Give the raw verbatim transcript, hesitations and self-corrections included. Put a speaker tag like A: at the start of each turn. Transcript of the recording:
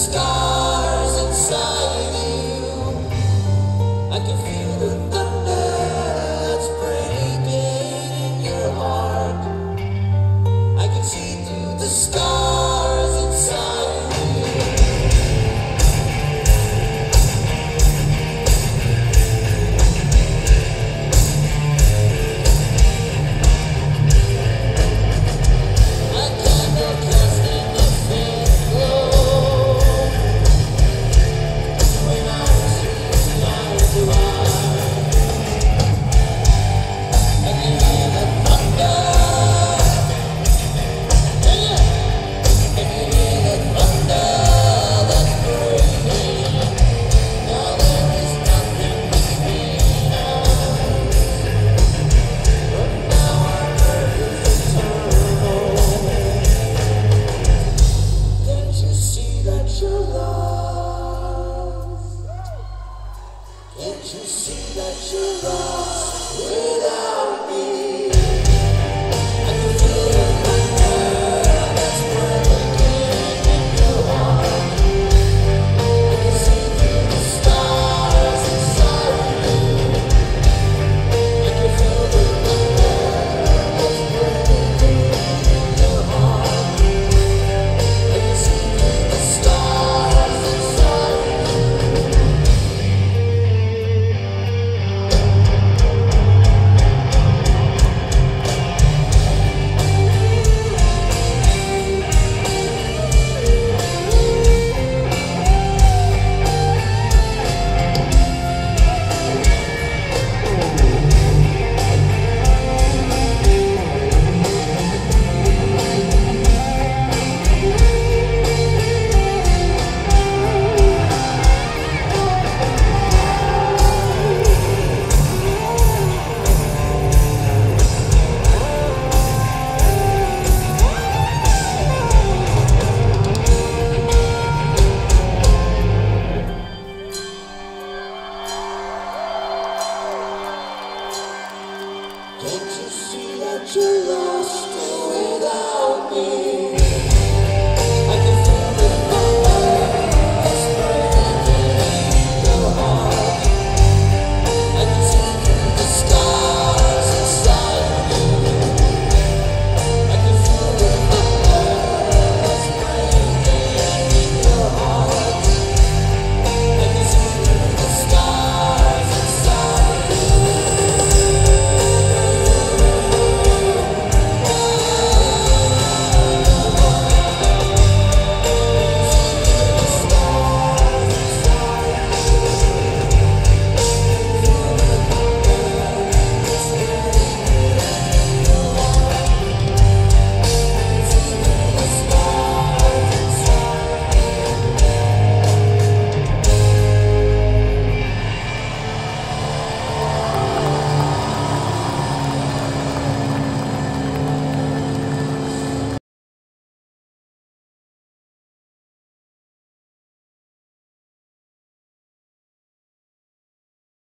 A: scars inside you. I can feel the thunder that's breaking in your heart. I can see through the scars inside you. I candle cast in the faint glow. When I see eyes to eyes, I can hear the thunder. I can hear the thunder that's breaking. Now there is nothing between us, but now our earth is eternal. Can't you see that you're lost? Can't you see that you're lost without